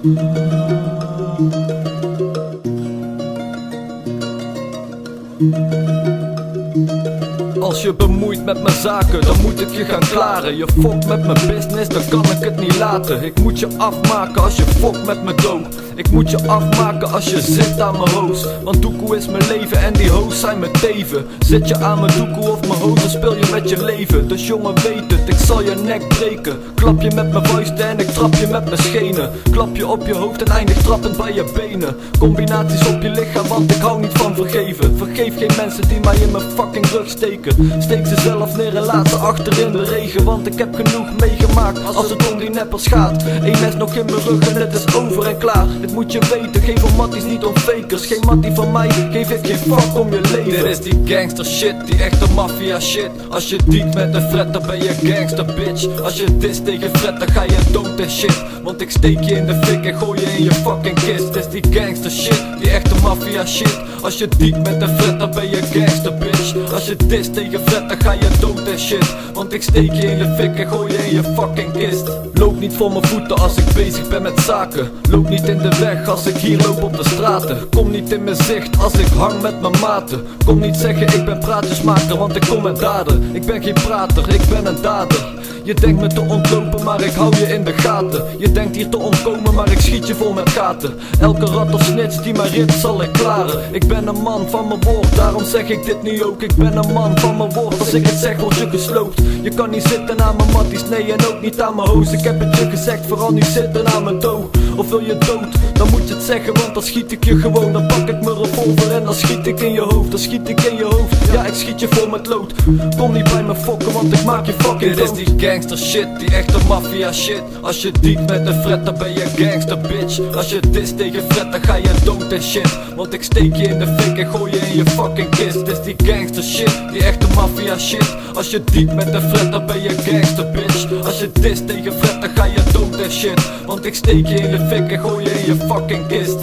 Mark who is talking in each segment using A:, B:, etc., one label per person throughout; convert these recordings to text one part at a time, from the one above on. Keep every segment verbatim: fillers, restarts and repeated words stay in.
A: Als je bemoeit met mijn zaken, dan moet ik je gaan klaren. Je fokt met mijn business, dan kan ik het niet laten. Ik moet je afmaken als je fokt met mijn doop. Ik moet je afmaken als je zit aan mijn hoes. Want doekoe is mijn leven en die hoes zijn mijn teven. Zit je aan mijn doekoe of mijn hoes, dan speel je met je leven. Dus jongen weet het, ik zal je nek breken. Klap je met mijn vuisten en ik trap je met mijn schenen. Klap je op je hoofd en eindig trappend bij je benen. Combinaties op je lichaam, want ik hou niet van vergeven. Vergeef geen mensen die mij in mijn fucking rug steken. Steek ze zelf neer en laat ze achter in de regen. Want ik heb genoeg meegemaakt als het om die neppers gaat. Eén mes nog in mijn rug en het is over en klaar. Dit moet je weten, geef om matties niet om fakers. Geen mattie van mij, geef ik geen fuck om je leven. Dit is die gangster shit, die echte maffia shit. Als je diet met de fret, dan ben je gangster bitch. Als je dis tegen fret, dan ga je dood en shit. Want ik steek je in de fik en gooi je in je fucking kist. Dit is die gangster shit, die echte maffia shit. Als je diet met de fret, dan ben je gangster bitch. Als je dis tegen fret, dan ga je dood en shit. Want ik steek je in de fik en gooi je in je fucking kist. Loop niet voor mijn voeten als ik bezig ben met zaken. Loop niet in de weg als ik hier loop op de straten. Kom niet in mijn zicht als ik hang met mijn maten. Kom niet zeggen ik ben praatjesmaker, want ik kom met daden. Ik ben geen prater, ik ben een dader. Je denkt me te ontlopen, maar ik hou je in de gaten. Je denkt hier te ontkomen, maar ik schiet je vol met gaten. Elke rat of snitch die mij ript zal ik klaren. Ik ben een man van mijn woord, daarom zeg ik dit nu ook. Ik ben een man van mijn woord, als ik het zeg word je gesloopt. Je kan niet zitten aan mijn matties, nee en ook niet aan mijn hoes. Ik heb het je gezegd, vooral niet zitten aan mijn dood. Of wil je dood, dan moet je het zeggen, want dan schiet ik je gewoon. Dan pak ik mijn revolver en dan schiet ik in je hoofd. Dan schiet ik in je hoofd, ja ik schiet je vol met lood. Kom niet bij me fokken, want ik maak je fucking dood. Dit is die gangster shit, die echte maffia shit. Als je diet met de fret, dan ben je gangster bitch. Als je dis tegen fret, dan ga je dood en shit. Want ik steek je in de fik en gooi je in je fucking kist. Dit is die gangster shit, die echte maffia shit. Als je diet met de fret, dan ben je gangster bitch. Als je dis tegen fret, dan ga je dood en shit. Want ik steek je in de fik en gooi je in je fucking kist.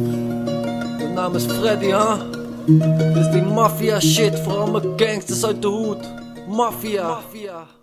A: Mijn naam is Freddy, huh? Dit is die maffia shit, voor al mijn gangsters uit de hoed. Maffia. Maffia.